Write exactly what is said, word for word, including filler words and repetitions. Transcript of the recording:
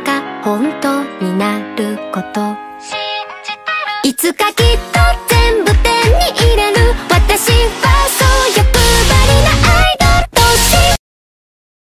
か本当になること、いつかきっと